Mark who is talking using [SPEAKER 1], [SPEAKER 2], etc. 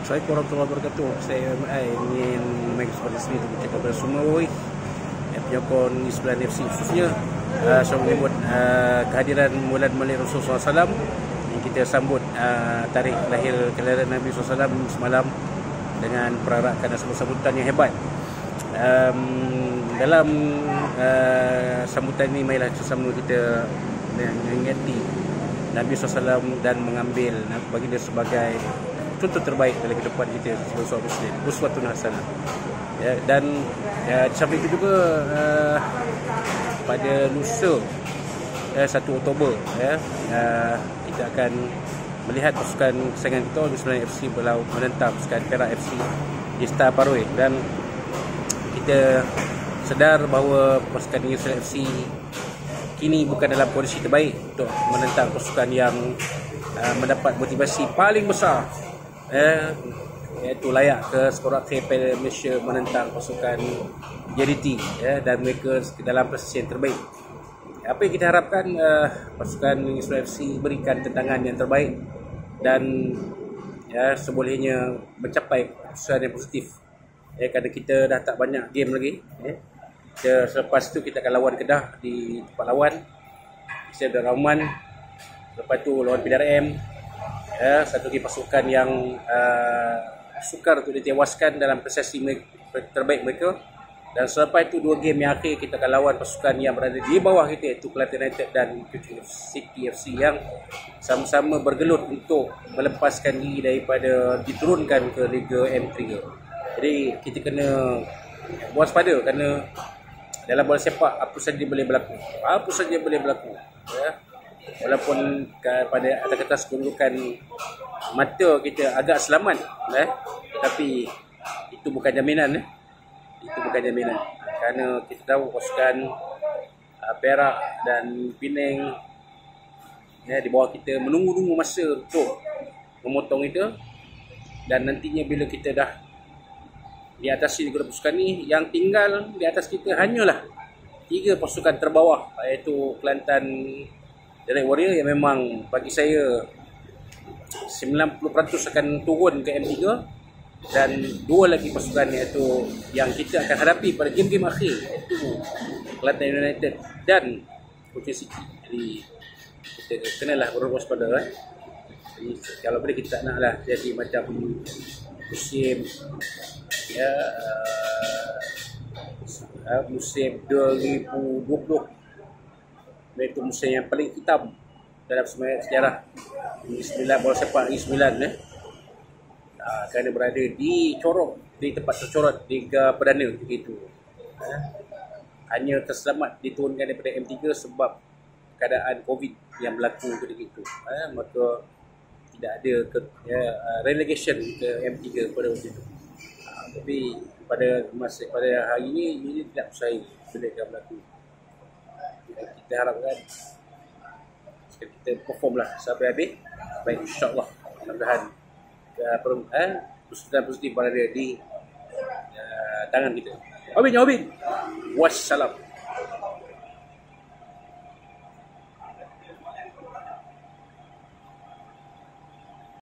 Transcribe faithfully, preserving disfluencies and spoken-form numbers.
[SPEAKER 1] Assalamualaikum warahmatullahi wabarakatuh. Saya M I ingin mengucapkan sendiri untuk bercakap kepada semua oi penyokong Islam F C khususnya uh, saya menyambut uh, kehadiran Maulid Malik Rasulullah sallallahu alaihi wasallam yang kita sambut uh, tarikh lahir kelahiran Nabi sallallahu alaihi wasallam semalam dengan perarakan dan sambutan yang hebat. Um, dalam uh, sambutan ini marilah bersama kita mengingati Nabi sallallahu alaihi wasallam dan mengambil bagi dia sebagai contoh terbaik dalam kehidupan kita sebagai seorang Muslim, uswatun hasanah. Ya, dan ya, sampai itu juga uh, pada lusa uh, satu Oktober ya, uh, kita akan melihat pasukan kesayangan kita Islam F C berlawan menentang pasukan Perak F C di Star Paroi, dan kita sedar bahawa pasukan Islam F C kini bukan dalam kondisi terbaik untuk menentang pasukan yang uh, mendapat motivasi paling besar, eh, iaitu layak ke skor akhir Piala Malaysia menentang pasukan J D T, ya, dan mereka dalam prestasi yang terbaik. Apa yang kita harapkan, uh, pasukan Islam F C berikan tentangan yang terbaik dan ya, sebolehnya mencapai keputusan yang positif, ya, kerana kita dah tak banyak game lagi, ya. Kita, selepas tu kita akan lawan Kedah di tempat lawan Stadium Rahman, lepas tu lawan P D R M, ya, satu lagi pasukan yang uh, sukar untuk ditewaskan dalam prestasi terbaik mereka. Dan selepas itu dua game yang akhir kita akan lawan pasukan yang berada di bawah kita, iaitu Kelantan United dan Kuching City F C, yang sama-sama bergelut untuk melepaskan diri daripada diturunkan ke Liga M tiga. Jadi kita kena waspada kerana dalam bola sepak apa saja boleh berlaku. Apa saja boleh berlaku, ya. Walaupun pada atas kertas kedudukan mata kita agak selamat, eh, tapi itu bukan jaminan, eh. Itu bukan jaminan. Kerana kita tahu pasukan uh, Perak dan Penang, ya, di bawah kita menunggu-nunggu masa untuk memotong itu, dan nantinya bila kita dah di atas kedua pasukan ni, yang tinggal di atas kita hanyalah tiga pasukan terbawah, iaitu Kelantan Direct Warrior yang memang bagi saya sembilan puluh peratus akan turun ke M tiga, dan dua lagi pasukan iaitu yang kita akan hadapi pada game-game akhir, iaitu Kelantan United dan Kuching City. Jadi kita kenalah berwaspada, eh. Jadi kalau boleh kita tak naklah jadi macam musim, ya, uh, musim dua ribu dua puluh, iaitu musim yang paling hitam dalam sejarah Negeri Sembilan, bola sepak Negeri Sembilan, eh. Uh, kerana berada di corok, di tempat tercorot Liga Perdana begitu. Uh, hanya terselamat diturunkan daripada M tiga sebab keadaan Covid yang berlaku ketika itu. Uh, maka tidak ada ke, ya, uh, relegation ke M tiga pada waktu itu. Uh, tapi pada masa pada hari ini ini tidak mustahil bila akan berlaku. Uh, kita harapkan kita perform lah sampai habis. Baik, insyaAllah mudah-mudahan uh, keputusan positif berada di uh, tangan kita. Amin, amin. Wassalam.